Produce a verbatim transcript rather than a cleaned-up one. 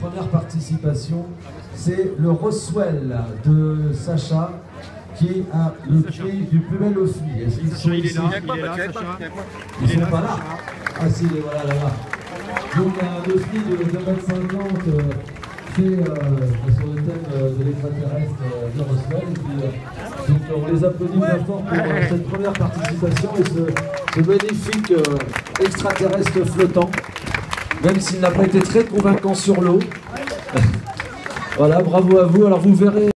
première participation, c'est le Roswell de Sacha, qui a le prix du plus bel O F I. Est-ce qu'ils sont ici? Ils ne sont pas là. Ah si, les voilà là-bas. Donc un O F I de deux mètres cinquante euh, fait euh, sur le thème euh, de l'extraterrestre euh, de Roswell. Et puis, euh, donc on les applaudit bien fort pour euh, cette première participation et ce, ce magnifique euh, extraterrestre flottant, même s'il n'a pas été très convaincant sur l'eau. Voilà, bravo à vous. Alors vous verrez.